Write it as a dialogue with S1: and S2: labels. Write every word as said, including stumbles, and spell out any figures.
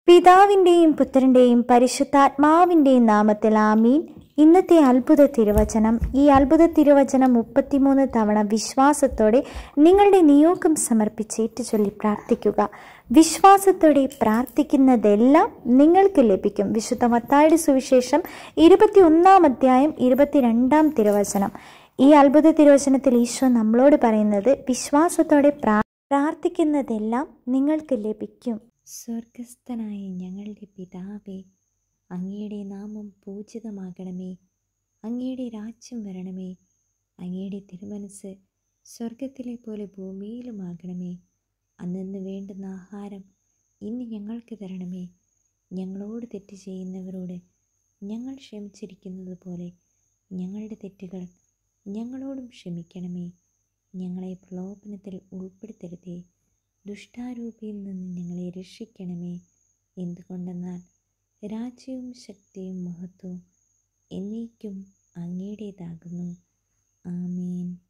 S1: പിതാവിൻ്റെയും പുത്രൻ്റെയും പരിശുദ്ധാത്മാവിൻ്റെയും നാമത്തിൽ ആമീൻ. ഇന്നത്തെ അത്ഭുത തിരുവചനം. ഈ അത്ഭുത തിരുവചനം മുപ്പത്തിമൂന്ന് തവണ വിശ്വാസത്തോടെ നിങ്ങളുടെ നിയോഗം സമർപ്പിച്ച് ഏറ്റുചൊല്ലി പ്രാർത്ഥിക്കുക. വിശ്വാസത്തോടെ പ്രാർത്ഥിക്കുന്നതെല്ലാം നിങ്ങൾക്ക് ലഭിക്കും. വിശുദ്ധ മത്തായിയുടെ സുവിശേഷം ഇരുപത്തി ഒന്നാം അധ്യായം ഇരുപത്തിരണ്ടാം തിരുവചനം. ഈ അത്ഭുത തിരുവചനത്തിൽ ഈശോ നമ്മളോട് പറയുന്നത്, വിശ്വാസത്തോടെ പ്രാർത്ഥിക്കുന്നതെല്ലാം നിങ്ങൾക്ക് ലഭിക്കും. സ്വർഗസ്ഥനായ ഞങ്ങളുടെ പിതാവേ, അങ്ങയുടെ നാമം പൂജിതമാകണമേ. അങ്ങയുടെ രാജ്യം വരണമേ. അങ്ങയുടെ തിരുമനസ് സ്വർഗത്തിലെ പോലെ ഭൂമിയിലുമാകണമേ. അന്നു വേണ്ടുന്ന ആഹാരം ഇന്ന് ഞങ്ങൾക്ക് തരണമേ. ഞങ്ങളോട് തെറ്റ് ചെയ്യുന്നവരോട് ഞങ്ങൾ ക്ഷമിച്ചിരിക്കുന്നത് പോലെ ഞങ്ങളുടെ തെറ്റുകൾ ഞങ്ങളോടും ക്ഷമിക്കണമേ. ഞങ്ങളെ പ്രലോഭനത്തിൽ ഉൾപ്പെടുത്തരുതേ, ദുഷ്ടാരൂപിയിൽ നിന്ന് ഞങ്ങളെ രക്ഷിക്കണമേ. എന്തുകൊണ്ടെന്നാൽ രാജ്യവും ശക്തിയും മഹത്വവും എന്നേക്കും അങ്ങയുടേതാകുന്നു. ആമേൻ.